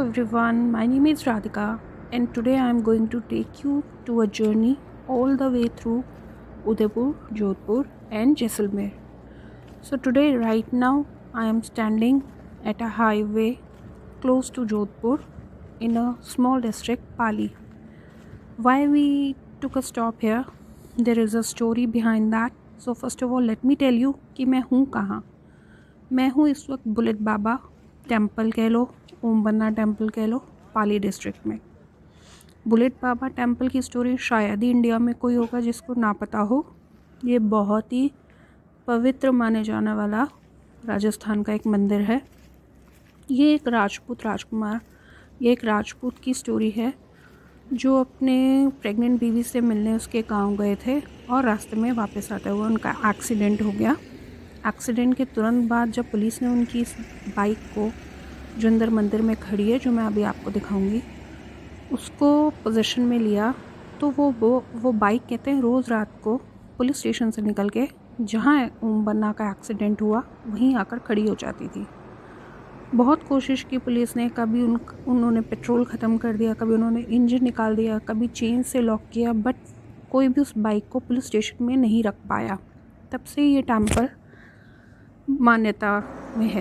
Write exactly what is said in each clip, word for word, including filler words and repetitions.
everyone, my name is Radhika and today I am going to take you to a journey all the way through Udaipur, Jodhpur and Jaisalmer. So today right now I am standing at a highway close to Jodhpur in a small district Pali. Why we took a stop here? There is a story behind that. So first of all let me tell you कि मैं हूँ कहाँ. मैं हूँ इस वक्त bullet Baba temple कह लो, ओम Banna temple कह लो, पाली डिस्ट्रिक्ट में. बुलेट बाबा टेम्पल की स्टोरी शायद ही इंडिया में कोई होगा जिसको ना पता हो. ये बहुत ही पवित्र माने जाने वाला राजस्थान का एक मंदिर है. ये एक राजपूत राजकुमार ये एक राजपूत की स्टोरी है जो अपने प्रेग्नेंट बीवी से मिलने उसके गांव गए थे और रास्ते में वापस आते हुए उनका एक्सीडेंट हो गया. एक्सीडेंट के तुरंत बाद जब पुलिस ने उनकी इस बाइक को जो अंदर मंदिर में खड़ी है, जो मैं अभी आपको दिखाऊंगी, उसको पोजीशन में लिया तो वो वो वो बाइक कहते हैं रोज़ रात को पुलिस स्टेशन से निकल के जहाँ ओम बन्ना का एक्सीडेंट हुआ वहीं आकर खड़ी हो जाती थी. बहुत कोशिश की पुलिस ने, कभी उन उन्होंने पेट्रोल ख़त्म कर दिया, कभी उन्होंने इंजन निकाल दिया, कभी चेन से लॉक किया, बट कोई भी उस बाइक को पुलिस स्टेशन में नहीं रख पाया. तब से ये टेम्पल मान्यता में है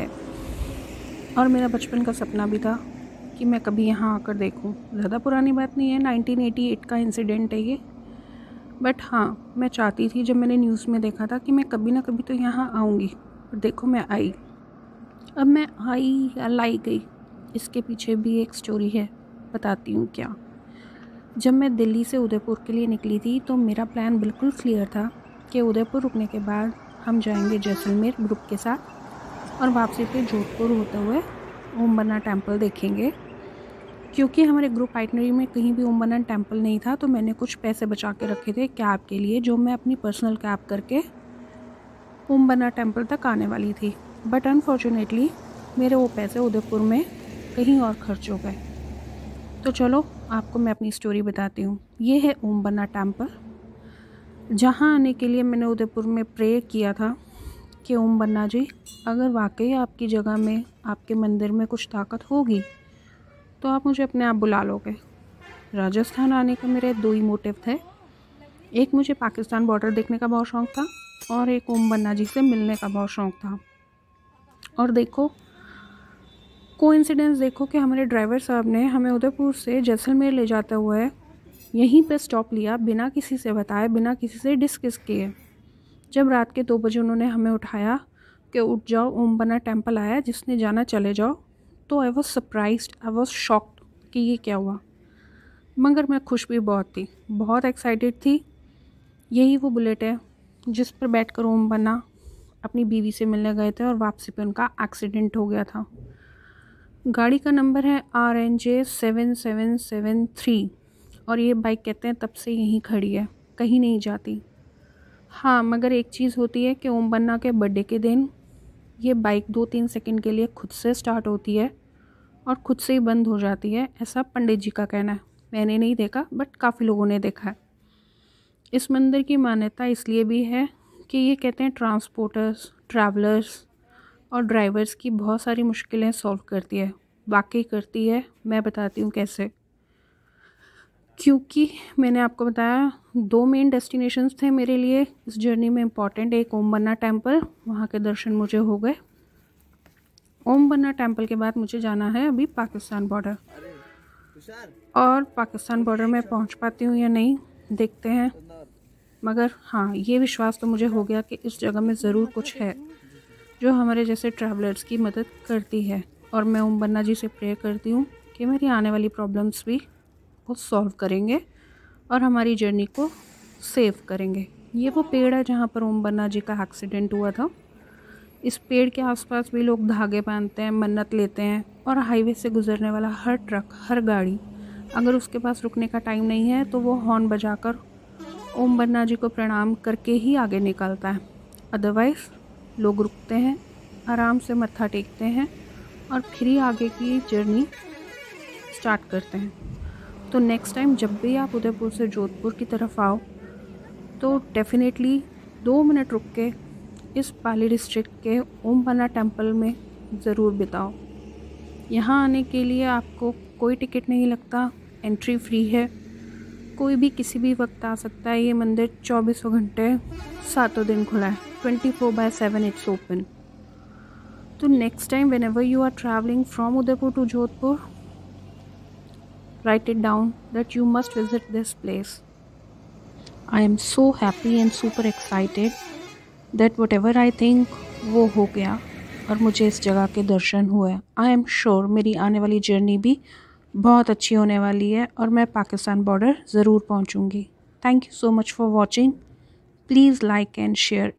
और मेरा बचपन का सपना भी था कि मैं कभी यहाँ आकर देखूँ. ज़्यादा पुरानी बात नहीं है, नाइनटीन एटी एट का इंसिडेंट है ये. बट हाँ, मैं चाहती थी, जब मैंने न्यूज़ में देखा था कि मैं कभी ना कभी तो यहाँ आऊँगी, और देखो मैं आई. अब मैं आई या लाई गई, इसके पीछे भी एक स्टोरी है, बताती हूँ क्या. जब मैं दिल्ली से उदयपुर के लिए निकली थी तो मेरा प्लान बिल्कुल क्लियर था कि उदयपुर रुकने के बाद हम जाएंगे जैसलमेर ग्रुप के साथ और वापसी पे जोधपुर होते हुए ओम बन्ना टेम्पल देखेंगे. क्योंकि हमारे ग्रुप आइटनरी में कहीं भी ओम बन्ना टेम्पल नहीं था तो मैंने कुछ पैसे बचा के रखे थे कैब के लिए, जो मैं अपनी पर्सनल कैब करके ओम बन्ना टेम्पल तक आने वाली थी. बट अनफॉर्चुनेटली मेरे वो पैसे उदयपुर में कहीं और खर्च हो गए. तो चलो आपको मैं अपनी स्टोरी बताती हूँ. ये है ओम बन्ना टेम्पल, जहाँ आने के लिए मैंने उदयपुर में प्रे किया था कि ओम बन्ना जी, अगर वाकई आपकी जगह में, आपके मंदिर में कुछ ताकत होगी तो आप मुझे अपने आप बुला लोगे. राजस्थान आने का मेरे दो ही मोटिव थे. एक, मुझे पाकिस्तान बॉर्डर देखने का बहुत शौक़ था और एक ओम बन्ना जी से मिलने का बहुत शौक़ था. और देखो कोइंसिडेंस, देखो कि हमारे ड्राइवर साहब ने हमें उदयपुर से जैसलमेर ले जाते हुए यहीं पे स्टॉप लिया, बिना किसी से बताए, बिना किसी से डिस्कस किए. जब रात के दो बजे उन्होंने हमें उठाया कि उठ जाओ, ओम बन्ना टेम्पल आया, जिसने जाना चले जाओ, तो I was surprised, I was shocked कि ये क्या हुआ. मगर मैं खुश भी बहुत थी, बहुत एक्साइटेड थी. यही वो बुलेट है जिस पर बैठकर ओम बन्ना अपनी बीवी से मिलने गए थे और वापसी पे उनका एक्सीडेंट हो गया था. गाड़ी का नंबर है R N J seven seven seven three और ये बाइक कहते हैं तब से यहीं खड़ी है, कहीं नहीं जाती. हाँ, मगर एक चीज़ होती है कि ओम बन्ना के बर्थडे के दिन ये बाइक दो तीन सेकंड के लिए खुद से स्टार्ट होती है और खुद से ही बंद हो जाती है, ऐसा पंडित जी का कहना है. मैंने नहीं देखा बट काफ़ी लोगों ने देखा है. इस मंदिर की मान्यता इसलिए भी है कि ये कहते हैं ट्रांसपोर्टर्स, ट्रैवलर्स और ड्राइवर्स की बहुत सारी मुश्किलें सॉल्व करती है. वाकई करती है. मैं बताती हूँ कैसे. क्योंकि मैंने आपको बताया दो मेन डेस्टिनेशंस थे मेरे लिए इस जर्नी में इम्पॉर्टेंट. एक ओम बन्ना टेम्पल, वहाँ के दर्शन मुझे हो गए. ओम बन्ना टेम्पल के बाद मुझे जाना है अभी पाकिस्तान बॉर्डर, और पाकिस्तान बॉर्डर में पहुँच पाती हूँ या नहीं देखते हैं. मगर हाँ, ये विश्वास तो मुझे हो गया कि इस जगह में ज़रूर कुछ है जो हमारे जैसे ट्रैवलर्स की मदद करती है. और मैं ओम बन्ना जी से प्रे करती हूँ कि मेरी आने वाली प्रॉब्लम्स भी वो सॉल्व करेंगे और हमारी जर्नी को सेव करेंगे. ये वो पेड़ है जहाँ पर ओम बन्ना जी का एक्सीडेंट हुआ था. इस पेड़ के आसपास भी लोग धागे बांधते हैं, मन्नत लेते हैं, और हाईवे से गुजरने वाला हर ट्रक, हर गाड़ी, अगर उसके पास रुकने का टाइम नहीं है तो वो हॉर्न बजाकर ओम बन्ना जी को प्रणाम करके ही आगे निकलता है. अदरवाइज़ लोग रुकते हैं, आराम से मत्था टेकते हैं और फिर ही आगे की जर्नी स्टार्ट करते हैं. तो नेक्स्ट टाइम जब भी आप उदयपुर से जोधपुर की तरफ आओ तो डेफिनेटली दो मिनट रुक के इस पाली डिस्ट्रिक्ट के ओम बन्ना टेम्पल में ज़रूर बिताओ. यहाँ आने के लिए आपको कोई टिकट नहीं लगता, एंट्री फ्री है। कोई भी किसी भी वक्त आ सकता है। ये मंदिर चौबीसों घंटे सातों दिन खुला है, twenty four by seven it's open. तो next time whenever you are travelling from Udaipur to Jodhpur, write it down that you must visit this place. I am so happy and super excited that whatever I think वो हो गया और मुझे इस जगह के दर्शन हुए। आई एम श्योर मेरी आने वाली जर्नी भी बहुत अच्छी होने वाली है और मैं पाकिस्तान बॉर्डर ज़रूर पहुंचूंगी। Thank you so much for watching. Please like and share